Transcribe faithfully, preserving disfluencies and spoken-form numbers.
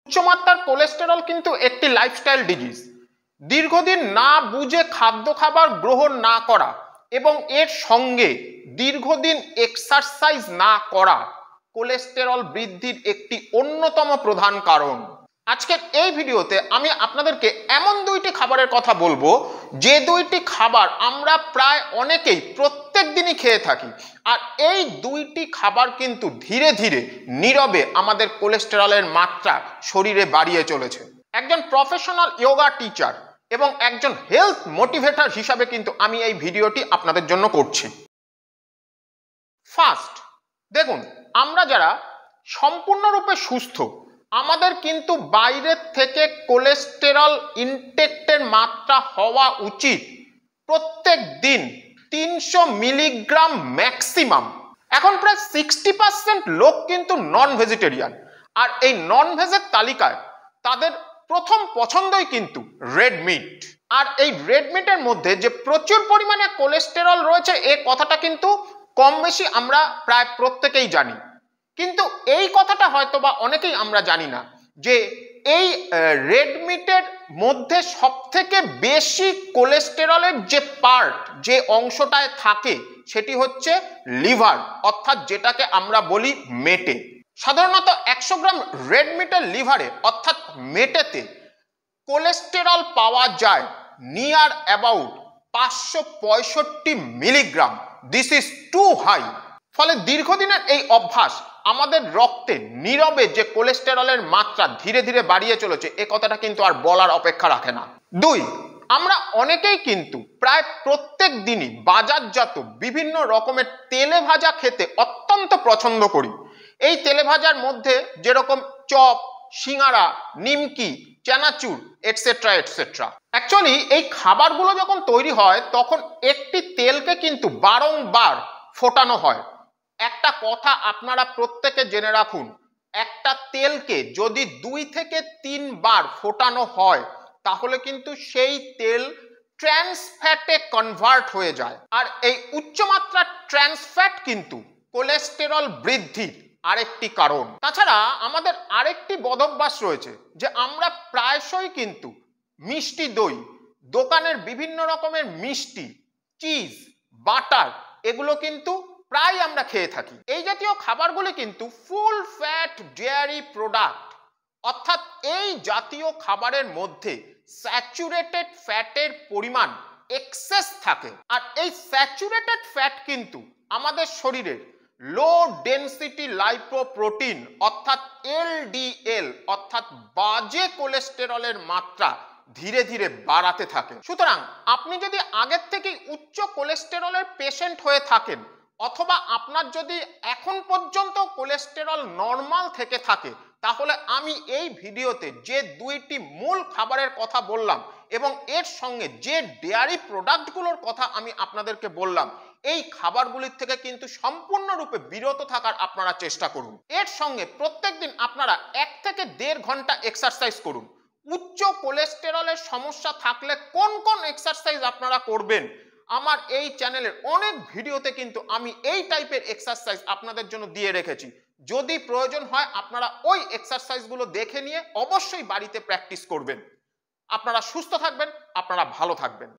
উচ্চমাত্রার কোলেস্টেরল কিন্তু একটি লাইফস্টাইল ডিজিজ। দীর্ঘদিন না বুঝে খাদ্য খাবার গ্রহণ না করা এবং এর সঙ্গে দীর্ঘদিন এক্সারসাইজ না করা কোলেস্টেরল বৃদ্ধির একটি অন্যতম প্রধান কারণ। আজকের এই ভিডিওতে আমি আপনাদেরকে এমন দুইটি খাবারের কথা বলবো যে দুইটি খাবার আমরা প্রায় অনেকেই প্রত্যেক দিনই খেয়ে থাকি, আর এই দুইটি খাবার কিন্তু ধীরে ধীরে নীরবে আমাদের কোলেস্টেরলের মাত্রা শরীরে বাড়িয়ে চলেছে। একজন প্রফেশনাল যোগা টিচার এবং একজন হেলথ মোটিভেটর হিসাবে কিন্তু আমি এই ভিডিওটি আপনাদের জন্য করছি। ফার্স্ট, দেখুন, আমরা যারা সম্পূর্ণরূপে সুস্থ, আমাদের কিন্তু বাইরের থেকে কোলেস্টেরল ইনটেকের মাত্রা হওয়া উচিত প্রত্যেক দিন তিনশো মিলিগ্রাম ম্যাক্সিমাম। এখন প্রায় সিক্সটি পার্সেন্ট লোক কিন্তু নন ভেজিটেরিয়ান, আর এই নন ভেজের তালিকায় তাদের প্রথম পছন্দই কিন্তু রেড মিট। আর এই রেড মিটের মধ্যে যে প্রচুর পরিমাণে কোলেস্টেরল রয়েছে এ কথাটা কিন্তু কম বেশি আমরা প্রায় প্রত্যেকেই জানি, কিন্তু এই কথাটা হয়তো বা অনেকেই আমরা জানি না যে এই রেড মিটের মধ্যে সব থেকে বেশি কোলেস্টেরলের যে পার্ট, যে অংশটায় থাকে সেটি হচ্ছে লিভার, অর্থাৎ যেটাকে আমরা বলি মেটে। সাধারণত একশো গ্রাম রেড মিটের লিভারে অর্থাৎ মেটেতে কোলেস্টেরল পাওয়া যায় নিয়ার অ্যাবাউট পাঁচশো পঁয়ষট্টি milligram. This is too high. ফলে দীর্ঘদিনের এই অভ্যাস আমাদের রক্তে নীরবে যে কোলেস্টেরলের মাত্রা ধীরে ধীরে বাড়িয়ে চলেছে এ কথাটা কিন্তু আর বলার অপেক্ষা রাখে না। দুই, আমরা অনেকেই কিন্তু প্রায় প্রত্যেক দিনই বাজারজাত বিভিন্ন রকমের তেলে ভাজা খেতে অত্যন্ত পছন্দ করি। এই তেলে ভাজার মধ্যে যেরকম চপ, সিঙ্গারা, নিমকি, চানাচুর এটসেট্রা এটসেট্রা। অ্যাকচুয়ালি এই খাবারগুলো যখন তৈরি হয় তখন একটি তেলকে কিন্তু বারংবার ফোটানো হয়। একটা কথা আপনারা প্রত্যেকে জেনে রাখুন, একটা তেলকে যদি দুই থেকে তিনবার ফোটানো হয় তাহলে কিন্তু সেই তেল ট্রান্স ফ্যাটে কনভার্ট হয়ে যায়, আর এই উচ্চমাত্রার ট্রান্স ফ্যাট কিন্তু কোলেস্টেরল বৃদ্ধির আরেকটি কারণ। তাছাড়া আমাদের আরেকটি বদভ্যাস রয়েছে যে আমরা প্রায়শই কিন্তু মিষ্টি দই, দোকানের বিভিন্ন রকমের মিষ্টি, চিজ, বাটার এগুলো কিন্তু প্রায় আমরা খেয়ে থাকি। এই জাতীয় খাবারগুলি কিন্তু ফুল ফ্যাট ডেয়ারি প্রোডাক্ট, অর্থাৎ এই জাতীয় খাবারের মধ্যে স্যাচুরেটেড ফ্যাটের পরিমাণ এক্সেস থাকে, আর এই স্যাচুরেটেড ফ্যাট কিন্তু আমাদের শরীরের লো ডেনসিটি লাইপোপ্রোটিন অর্থাৎ এলডিএল অর্থাৎ বাজে কোলেস্টেরলের মাত্রা ধীরে ধীরে বাড়াতে থাকে। সুতরাং আপনি যদি আগের থেকেই উচ্চ কোলেস্টেরলের পেশেন্ট হয়ে থাকেন, অথবা আপনার যদি এখন পর্যন্ত কোলেস্টেরল নর্মাল থেকে থাকে, তাহলে আমি এই ভিডিওতে যে দুইটি মূল খাবারের কথা বললাম এবং এর সঙ্গে যে ডেয়ারি প্রোডাক্টগুলোর কথা আমি আপনাদেরকে বললাম, এই খাবারগুলির থেকে কিন্তু সম্পূর্ণরূপে বিরত থাকার আপনারা চেষ্টা করুন। এর সঙ্গে প্রত্যেকদিন আপনারা এক থেকে দেড় ঘন্টা এক্সারসাইজ করুন। উচ্চ কোলেস্টেরলের সমস্যা থাকলে কোন কোন এক্সারসাইজ আপনারা করবেন, আমার এই চ্যানেলের অনেক ভিডিওতে কিন্তু আমি এই টাইপের এক্সারসাইজ আপনাদের জন্য দিয়ে রেখেছি। যদি প্রয়োজন হয় আপনারা ওই এক্সারসাইজগুলো দেখে নিয়ে অবশ্যই বাড়িতে প্র্যাকটিস করবেন। আপনারা সুস্থ থাকবেন, আপনারা ভালো থাকবেন।